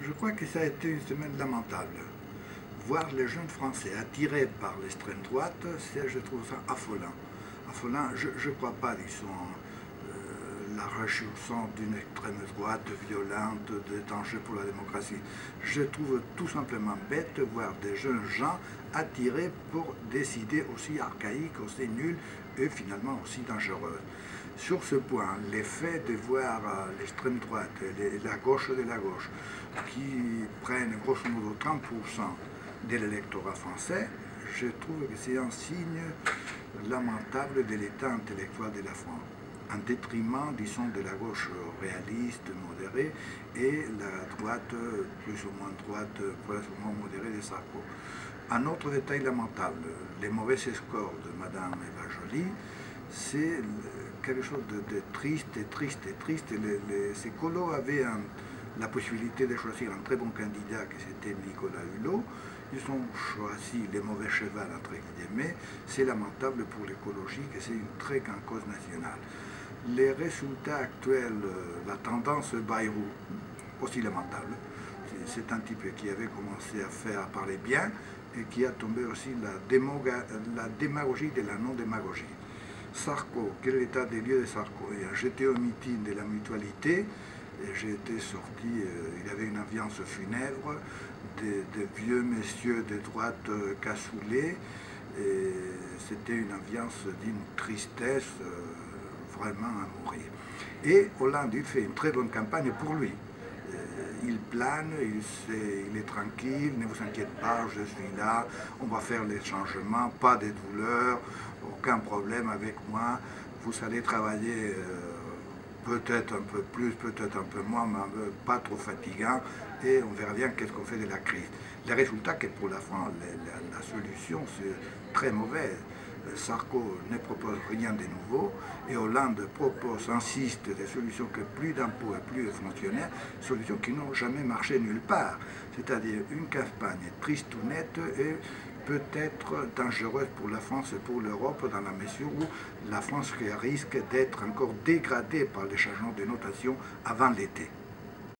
Je crois que ça a été une semaine lamentable. Voir les jeunes Français attirés par l'extrême droite, je trouve ça affolant. Affolant, je ne crois pas qu'ils sont la ressurgence d'une extrême droite violente, de danger pour la démocratie. Je trouve tout simplement bête de voir des jeunes gens attirés pour des idées aussi archaïques, aussi nulles et finalement aussi dangereuses. Sur ce point, l'effet de voir l'extrême droite et la gauche de la gauche qui prennent grosso modo 30% de l'électorat français, je trouve que c'est un signe lamentable de l'état intellectuel de la France, en détriment, disons, de la gauche réaliste, modérée, et la droite, plus ou moins droite, plus ou moins modérée de Sarko. Un autre détail lamentable, les mauvais scores de Madame Eva Joly, c'est quelque chose de triste. Ces colos avaient la possibilité de choisir un très bon candidat, qui c'était Nicolas Hulot. Ils ont choisi les mauvais chevals, entre guillemets. C'est lamentable pour l'écologie, que c'est une très grande cause nationale. Les résultats actuels, la tendance Bayrou, aussi lamentable. C'est un type qui avait commencé à parler bien et qui a tombé aussi la démagogie de la non-démagogie. Sarko, quel est l'état des lieux de Sarko? J'étais au meeting de la mutualité et j'ai été sorti, il y avait une ambiance funèbre, des vieux messieurs de droite cassoulés, et c'était une ambiance d'une tristesse vraiment à mourir. Et Hollande, il fait une très bonne campagne pour lui. Il plane, il est tranquille, ne vous inquiétez pas, je suis là, on va faire les changements, pas de douleur, aucun problème avec moi, vous allez travailler peut-être un peu plus, peut-être un peu moins, mais pas trop fatigant, et on verra bien qu'est-ce qu'on fait de la crise. Le résultat que pour la France, la solution, c'est très mauvaise. Sarko ne propose rien de nouveau et Hollande propose, insiste, des solutions que plus d'impôts et plus de fonctionnaires, solutions qui n'ont jamais marché nulle part. C'est-à-dire une campagne triste ou nette et peut-être dangereuse pour la France et pour l'Europe dans la mesure où la France risque d'être encore dégradée par les changements de notation avant l'été.